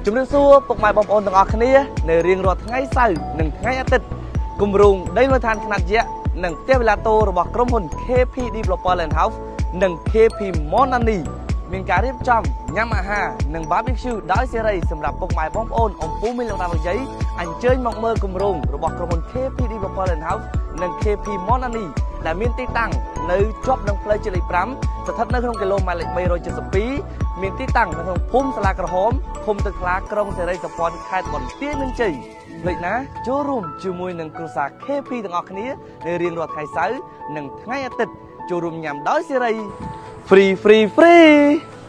ជំរាបសួរពុកម៉ែបងប្អូនទាំងអស់គ្នានៅរៀងរាល់ថ្ងៃសៅរ៍និងថ្ងៃអាទិត្យគម្រោងដីលំនៅឋានខ្នាតយក្សនិងផ្ទះវិឡាតូរបស់ក្រុមហ៊ុន KP Developer Land House និង KP Monani មានការរៀបចំញ៉ាំអាហារនិង barbecue ដោយសេរីសម្រាប់ពុកម៉ែបងប្អូនអំពូមានលោកតាលោកយាយអញ្ជើញមកមើលគម្រោងរបស់ក្រុមហ៊ុន KP Developer Land House និង KP Monani ដែលមានទីតាំងនៅជាប់នឹងផ្លូវជាតិលេខ 5 ស្ថិតនៅក្នុងគីឡូម៉ែត្រលេខ 372 មានទីតាំងនៅក្នុងភូមិសាលាក្រហមឃុំទឹកថ្លាក្រុងសេរីសុភ័ណ្ឌខេត្តបន្ទាយមានជ័យលេខណាចូលរួមជាមួយនឹងគ្រួសារ KP ទាំងអស់គ្នានៅរៀងរាល់ថ្ងៃសៅរ៍និងថ្ងៃអាទិត្យចូលរួមញ៉ាំដោយសេរី free